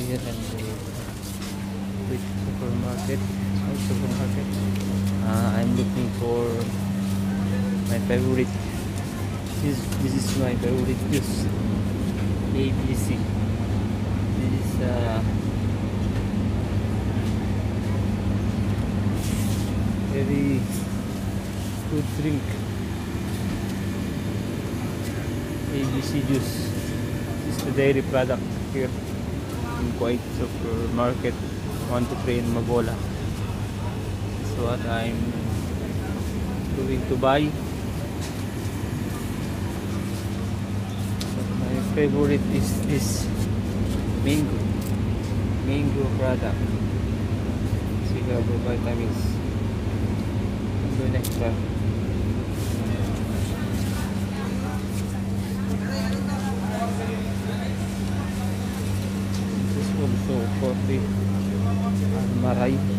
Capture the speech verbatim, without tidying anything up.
here and the with supermarket. Small supermarket. Uh, I'm looking for my favorite. This this is my favorite juice. A B C. This is uh, very good drink. A B C juice. This is the dairy product here in Kuwait supermarket one two three in Mabola. That's what I'm going to buy. But my favorite is this mango. Mango product. Sigabo vitamins. Mango nectar. Also coffee Almarai.